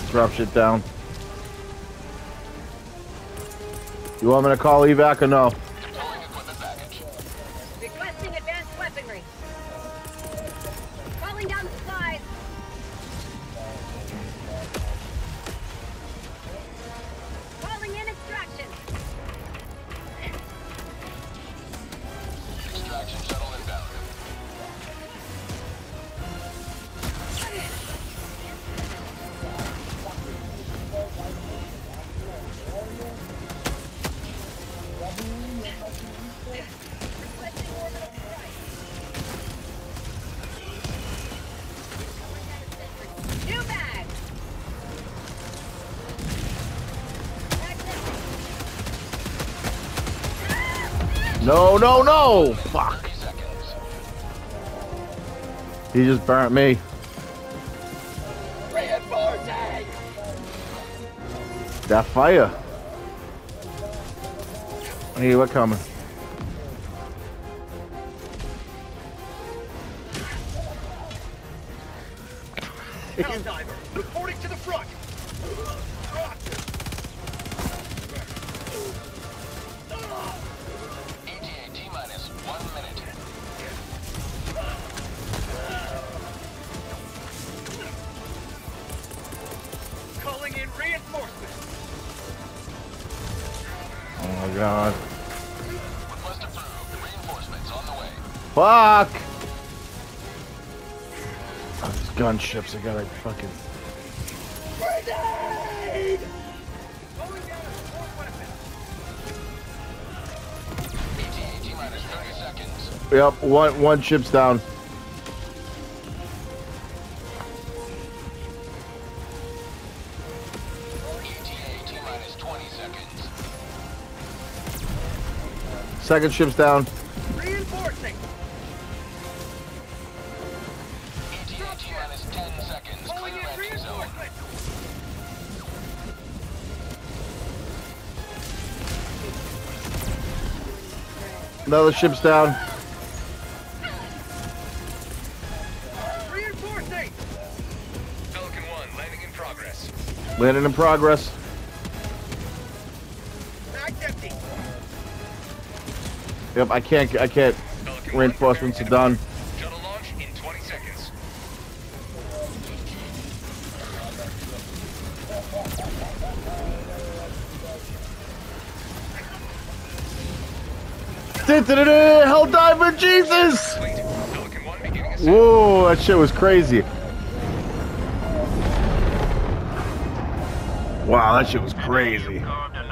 Drop shit down. You want me to call evac or no? Deploying equipment package. Requesting advanced weaponry. Calling down supplies. Calling in extraction. Extraction shuttle inbound. Requesting orbital strike. New bag. No, no, no! Fuck. 30 seconds. He just burnt me. Reinforcing! That fire. Hey, we're coming. Helldiver, reporting to the front. ETA T-minus 1 minute. Calling in reinforcements. Oh my god. Request approved. Reinforcements on the way. Fuck! Oh, these gunships, I gotta fucking... Grenade! Calling down a support weapon. ETA T-minus 30 seconds. Yep, one ship's down. ETA T-minus 20 seconds. Second ship's down. Reinforcing. ETA T-minus 10 seconds. Calling Clear in landing zone. reinforcements. Another ship's down. Reinforcing. Pelican 1 landing in progress. Landing in progress. Bag's empty. Yep, I can't. Pelican 1 Reinforcements are preparing done. to shuttle launch in 20 seconds. Helldiver, Jesus! Complete. Pelican 1 beginning ascent. Whoa, that shit was crazy. Wow, that shit was crazy. Carved an